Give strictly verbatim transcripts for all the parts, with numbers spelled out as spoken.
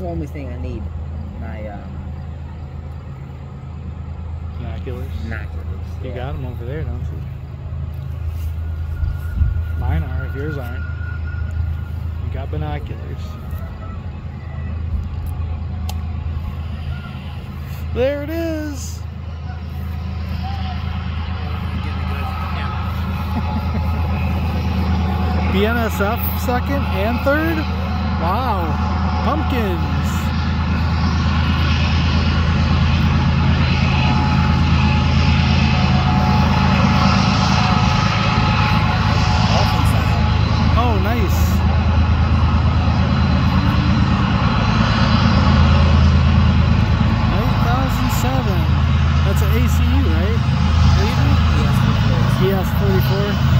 the only thing I need. My um, binoculars. binoculars. You yeah. got them over there, don't you? Mine are, if yours aren't. You got binoculars. There it is. B N S F second and third. Wow. Pumpkins. Oh, nice. eight thousand seven. That's an A C U, right? E S forty-four.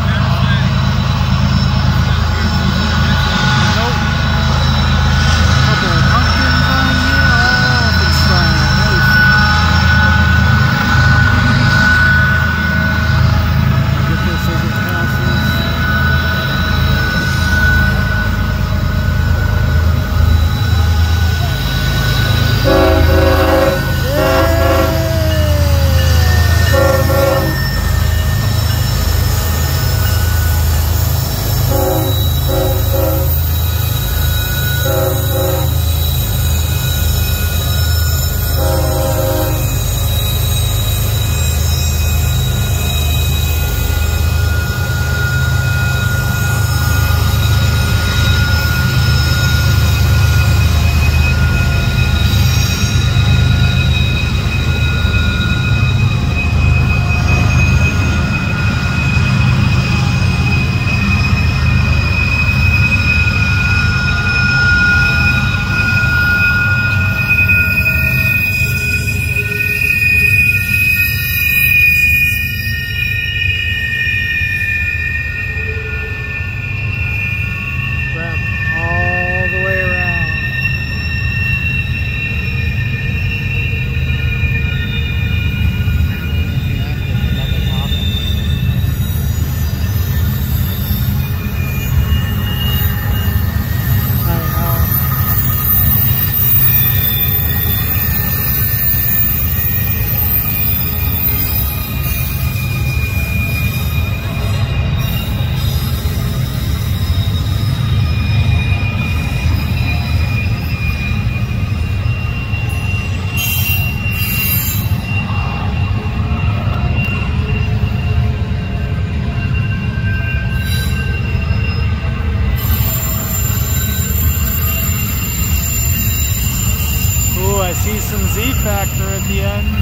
Some Z Factor at the end.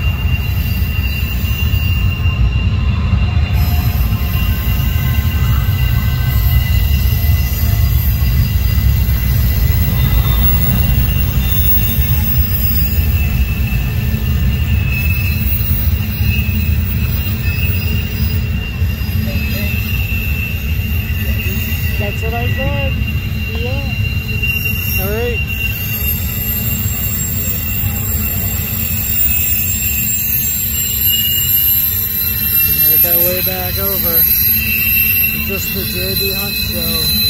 That's what I said. Yeah. All right. Make our way back over. Just the J B Hunt Show.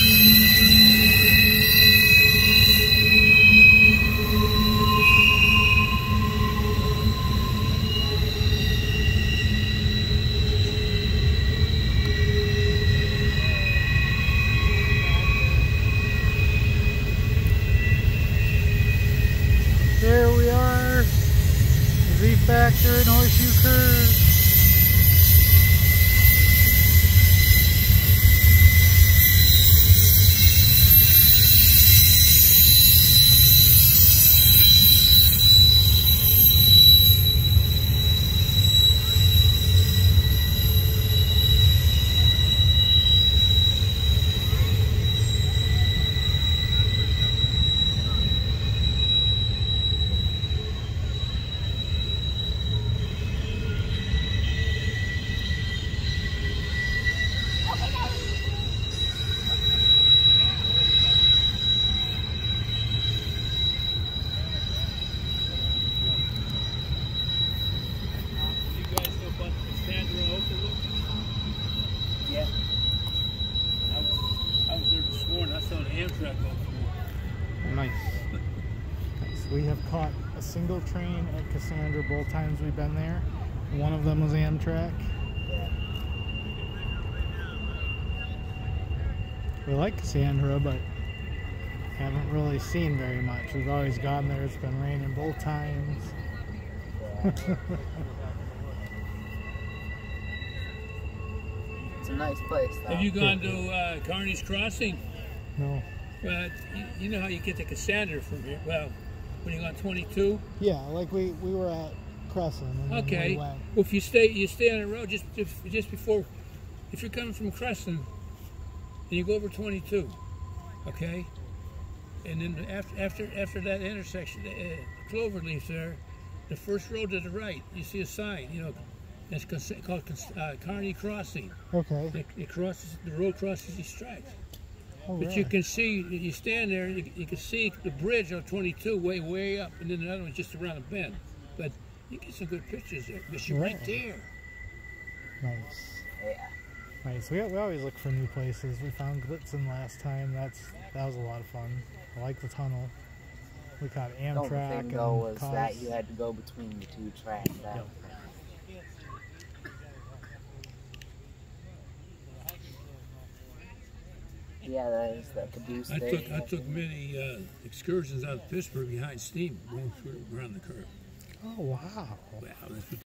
There we are, Z Factor and Horseshoe Curve. We have caught a single train at Cassandra both times we've been there. One of them was Amtrak. Yeah. We like Cassandra, but haven't really seen very much. We've always gone there. It's been raining both times. Yeah. It's a nice place, though. Have you gone to uh, Kearney's Crossing? No. Well, you, you know how you get to Cassandra from here? Well, when you go on twenty-two? Yeah, like we, we were at Crescent and then Okay. we went. Well, if you stay, you stay on the road just just, just before, if you're coming from Crescent, and you go over twenty-two, okay, and then after after after that intersection, uh, Cloverleaf there, the first road to the right, you see a sign, you know, it's called uh, Kearney Crossing. Okay. It, it crosses the road crosses these tracks. Oh, But really? you can see, you stand there, you, you can see the bridge on twenty-two way, way up, and then another one's just around a bend. But you get some good pictures there, because you're right Right. there. Nice. Yeah. Nice. We, we always look for new places. We found Glitzen last time. That's That was a lot of fun. I like the tunnel. We caught The only Amtrak thing, and though, was Cos. that you had to go between the two tracks. That Yep. Yeah, that is the Caboose I Station. took I took many uh, excursions out of Pittsburgh behind steam, going through around the curve. Oh, wow. Wow, that's what